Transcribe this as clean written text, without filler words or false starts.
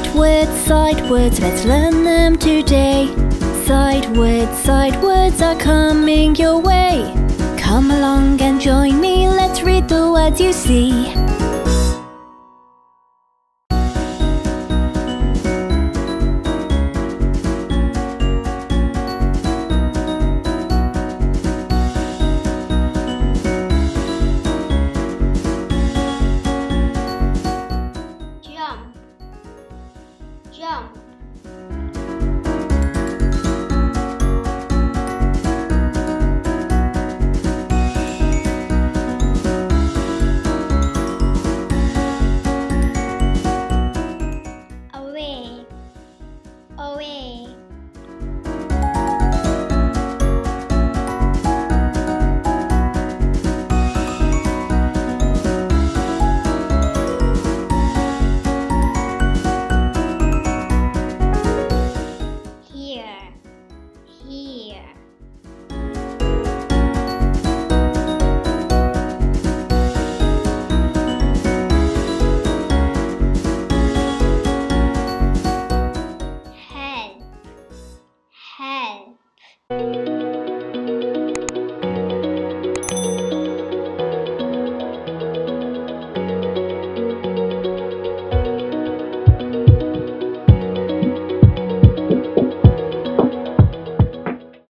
sight words, let's learn them today. Sight words are coming your way. Come along and join me, let's read the words you see. Jump, jump.